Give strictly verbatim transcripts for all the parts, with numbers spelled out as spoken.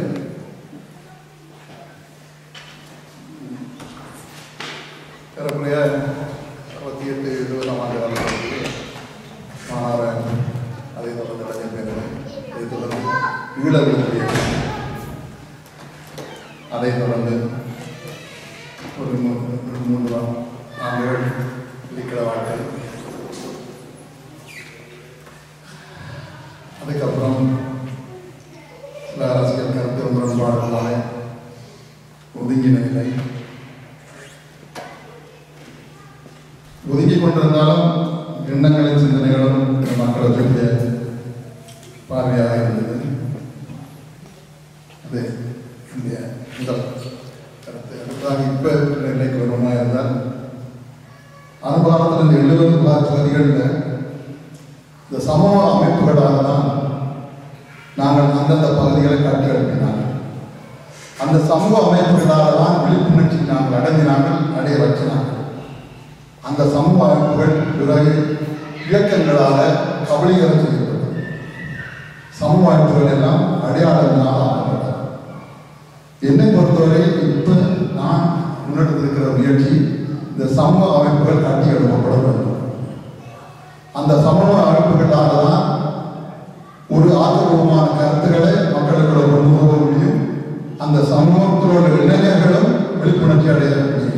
ஏறக்குறைய அறுபத்தி எட்டு இருபதாம் ஆண்டு காலத்தில் மாணவன் அதை தொடர்ந்து இளைஞர் பேரவை, அதை தொடர்ந்து ஈழவிடுதலை, அதை தொடர்ந்து ஒரு மூன்று ஆண்டுகள் இருக்கிற வாழ்க்கை. அதுக்கப்புறம் சில அரசியல் கருத்து முரண்பாடுகளாக ஒதுங்கின நிலை. ஒதுங்கிக் கொண்டிருந்தாலும் எண்ணங்களின் சிந்தனைகளும் மக்களுடைய பார்வையாக இருந்தது. அது இந்திய முதல் கருத்து. அதுதான் இப்ப நிலைக்கு வருவமா இருந்தால் அனுபவத்தில் இந்த எழுபது பகுதிகளில் இந்த சமூக அமைப்புகளாக தான் நாங்கள் அந்தந்த பகுதிகளை கட்டி எழுப்பினாங்க. அந்த சமூக அமைப்புகளாக தான் விழிப்புணர்ச்சி நாங்கள் அடைஞ்சினாங்கள், அடைய வச்சினாங்க. அந்த சமூக அமைப்புகள் பிறகு இயக்கங்களாக கபலீகரம் செய்யப்பட்டது. சமூக அமைப்புகள் எல்லாம் அடையாளங்களாக ஆக்கப்பட்டது. என்னை பொறுத்தவரை இப்ப நான் முன்னெடுத்திருக்கிற முயற்சி இந்த சமூக அமைப்புகள் கட்டி எழுப்பப்பட வேண்டும். அந்த சமூக அமைப்புகளாக தான் ஒரு ஆக்கப்பூர்வமான கருத்துக்களை மக்களுக்கு கொண்டு போக முடியும். அந்த சமூகத்தோட இளைஞர்களும் விழிப்புணர்ச்சி அடைய முடியும்.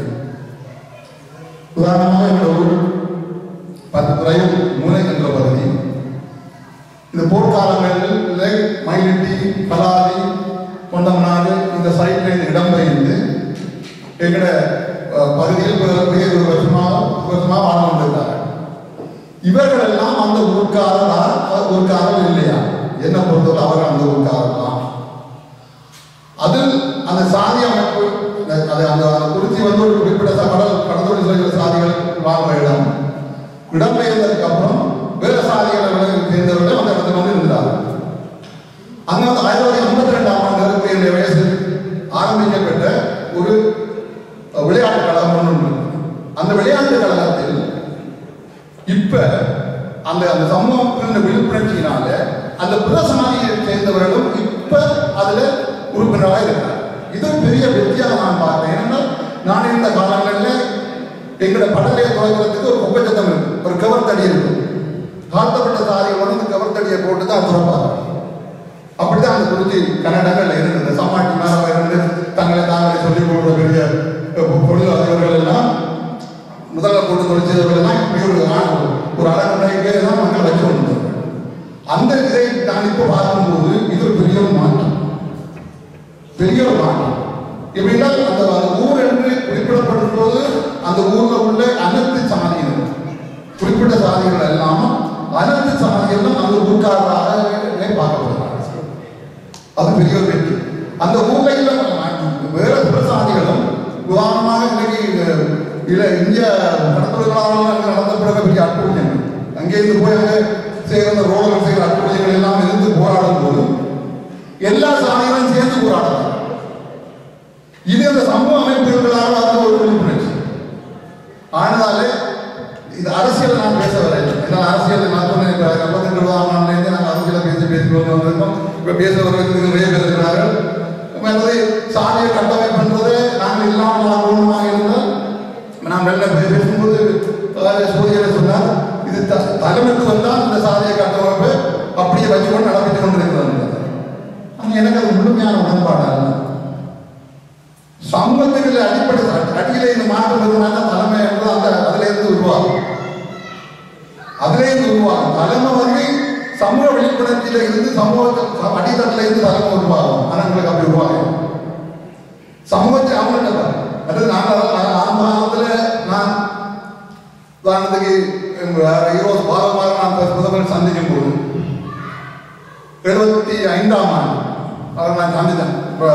உதாரணமாக எங்கள் ஊர் பத்து துறையில் மூளை என்ற பகுதி, இந்த போர்க்காலங்களில் மயிலிட்டி, பலாதி, கொண்டமநாடு இந்த சைட்டில் இடம்பெயர்ந்து எங்களோட பகுதியில் ஒரு வருஷமாக வருஷமாக வாழ்ந்து கொண்டிருக்கிறார்கள். இவர்கள் எல்லாம் அந்த ஊர்க்காரரா ஊர்க்காரர்கள் இல்லையா? என்ன பொறுத்தவரை அவர்கள் அந்த ஊர்க்காரர் தான். அதில் அந்த சாதி அமைப்பு அது அந்த குறிச்சி வந்து ஒரு குறிப்பிட்ட கடல் கடத்தொழில் செய்கிற சாதிகள் வாழ்ந்த இடம். இடம்பெயர்ந்ததுக்கு அப்புறம் வேற சாதிகளை சேர்ந்தவர்கள் அந்த இடத்துல வந்து இருந்தார்கள். அங்க வந்து ஆயிரத்தி தொள்ளாயிரத்தி ஐம்பத்தி ரெண்டாம் ஆண்டு என்னுடைய வயசு ஆரம்பிக்கப்பட்ட ஒரு விளையாட்டு கழகம் ஒன்று. அந்த விளையாட்டு கழகத்தில் இப்ப அந்த அந்த சமூகத்தின் விழிப்புணர்ச்சியினால அந்த பிற சமாதியை சேர்ந்தவர்களும் இப்ப அதுல உறுப்பினராக இருக்கிறார். இது பெரிய வெற்றியாக நான் பார்த்தேன். ஏன்னா நான் இருந்த காலங்களில் எங்களோட படலையை துவக்கிறதுக்கு ஒரு குப்பச்சத்தம் இருக்கு, ஒரு கவர்த்தடி இருக்கு. தாழ்த்தப்பட்ட சாதிகளோடு இந்த கவர்த்தடியை போட்டு தான் துறப்பாங்க. அப்படிதான் அந்த குறிச்சி கன்னடங்கள்ல இருந்தது. சமாட்டி மேல இருந்து தங்களை தாங்களை சொல்லிக் கொடுக்கிற பெரிய பொருள் அதிபர்கள் எல்லாம் முதல்ல போட்டு தொழிற்சவர்கள் எல்லாம் இப்படி ஒரு ஒரு அழகுடையே தான் மக்கள் வச்சு கொண்டு அந்த இதை நான் இப்போ பார்க்கும்போது இது ஒரு பெரிய ஒரு மாற்றம், பெரிய ஒரு மாற்றம். எப்படின்னா அந்த ஊர் என்று குறிப்பிடப்படும் போது அந்த ஊர்ல உள்ள அனைத்து சாதியினர், குறிப்பிட்ட சாதிகள் இல்லாமல் அனைத்து சாதிகளும் அந்த ஊர்க்காரராக பார்க்கப்படுறாங்க. அது பெரிய ஒரு வெற்றி. அந்த ஊர்ல வேற பிற சாதிகளும் உதாரணமாக இன்னைக்கு இல்ல இந்திய கடத்தொழிலாளர்கள் நடந்த பிறகு பெரிய அட்டுழியங்கள் அங்கேருந்து போய் அங்கே செய்கிற ரோடர்கள் செய்கிற அட்டுழியங்கள் எல்லாம் இருந்து போராடும் போது எல்லா சாதிகளும் சேர்ந்து போராடுறாங்க. இது அந்த சமூக அமைப்புகளாக அந்த ஒரு விழிப்புணர்ச்சி ஆனதாலே இது அரசியல் நான் பேச வரேன். ஏன்னா அரசியல் நான் சொன்னேன், இப்போ ஐம்பத்தி இருபதாம் ஆண்டுலேருந்து நாங்கள் அரசியலை பேசி பேசி கொண்டு வந்திருக்கோம். இப்போ பேச வரவர்களுக்கு நிறைய பேர் இருக்கிறார்கள். மற்றது சாதியை கட்டமைப்புன்றது நாங்கள் இல்லாமல் பூர்ணமாக இருந்தால் நான் வெளில பேசும்போது சூரியனை சொன்னார், இது தலைமைக்கு வந்தால் இந்த சாதியை கட்டமைப்பை அப்படியே வச்சுக்கொண்டு நடப்பித்துக் கொண்டிருக்கிறாங்க. ஆனால் எனக்கு அது முழுமையான உடன்பாடாக சமூகத்துக்கு அடிப்படை அடியில இந்த மாற்றம் இருந்தாங்க. தலைமை என்பது அந்த அதுல இருந்து உருவாகும், அதுல இருந்து உருவாகும். தலைமை வந்து சமூக விழிப்புணர்ச்சியில இருந்து சமூக அடித்தட்டில இருந்து தலைமை உருவாகும். ஆனா உங்களுக்கு அப்படி உருவாகும் சமூகத்தை அவங்கள்ட்ட அது நாங்கள் ஆரம்பத்துல நான் உதாரணத்துக்கு ஈரோஸ் பாலகுமார நான் பிரதமர் சந்திக்கும் போது எழுபத்தி ஐந்தாம் ஆண்டு அவர் நான் சந்தித்தேன்.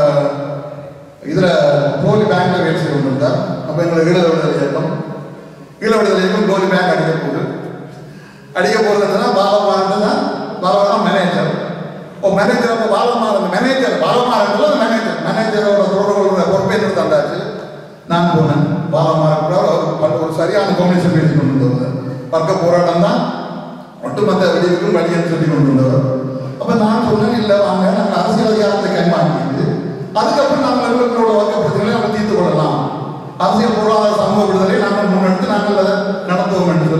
இதுல கோலி பேங்க்ல வேலை செய்து கொண்டிருந்தார். அப்ப எங்களுக்கு ஈழ விடுதலை இயக்கம் ஈழ விடுதலை இயக்கம் கோலி பேங்க் அடிக்க போகுது. அடிக்க போறதுன்னா பாலகுமாரன் தான் பாலகுமாரன் மேனேஜர். ஓ மேனேஜர் அப்போ பாலகுமாரன் மேனேஜர் பாலகுமாரன் மேனேஜர் மேனேஜரோட தொடர்புகளோட பொறுப்பை எடுத்து தந்தாச்சு. நான் போனேன் பாலகுமாரன் ஒரு சரியான கம்யூனிஸ்ட் பேசி கொண்டு வந்தவர். வர்க்க போராட்டம் தான் ஒட்டுமொத்த வெளியிருக்கும் வழின்னு சொல்லி கொண்டு வந்தவர். அப்ப நான் சொன்னேன், இல்லை வாங்க நாங்கள் அரசியல் அதிகாரத்தை கைமாற்றிட்டு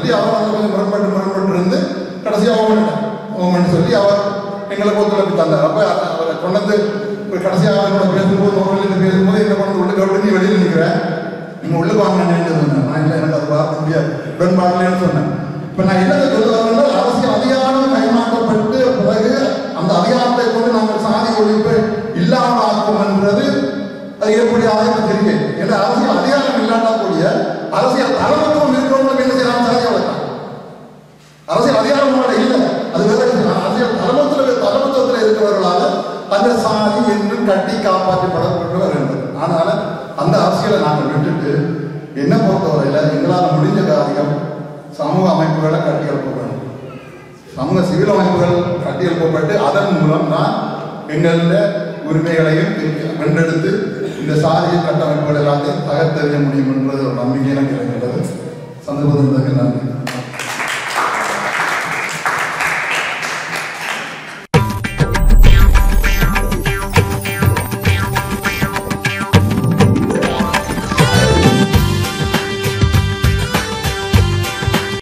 சொல்லி அவர் அதை கொஞ்சம் முரண்பட்டு முரண்பட்டு இருந்து கடைசியாக ஓமன் ஓமன் சொல்லி அவர் எங்களுக்கு ஒத்துழைப்பு தந்தார். அப்போ அவரை கொண்டது ஒரு கடைசியாக அவரோட பேசும்போது நோக்கில் பேசும்போது என்ன கொண்டு உள்ள கவிட்டு நீ வெளியில் நிற்கிறேன், நீங்கள் உள்ளுக்கு வாங்கினேன்னு சொன்னேன். நான் இல்லை, எனக்கு அது பார்க்க முடியாது, உடன்பாடுலேன்னு சொன்னேன். இப்போ நான் என்ன சொல்லுவாங்கன்னா, அரசியல் அதிகாரம் கைமாற்றப்பட்டு பிறகு அந்த அதிகாரத்தை கொண்டு நாங்கள் சாதி ஒழிப்பு இல்லாமல் ஆக்கும் என்றது அது எப்படி ஆகும் தெரியும். ஏன்னா அரசியல் அதிகாரம் இல்லாட்டா கூடிய அரசியல் தலைமத்துவம் இருக்கிறவங்களுக்கு என்ன செய்யலாம், சாதியை வளர்க்கலாம். அரசியல் அதிகாரம் உங்களோட இல்லை, அது வேற அரசியல் தலைமத்தில் தலைமத்துவத்தில் இருக்கிறவர்களால அந்த சாதி என்று கட்டி காப்பாற்றப்படப்பட்டு வருகின்றது. அதனால அந்த அரசியலை நாங்கள் விட்டுட்டு என்ன பொறுத்தவரையில் எங்களால் முடிஞ்ச காரியம் சமூக அமைப்புகளை கட்டி எழுப்ப வேண்டும். சமூக சிவில் அமைப்புகள் கட்டி எழுப்பப்பட்டு அதன் மூலம் தான் எங்களுடைய உரிமைகளையும் வென்றெடுத்து இந்த சாதிய கட்டமைப்புகள் எல்லாத்தையும் தகர்த்தெறிய முடியும் என்பது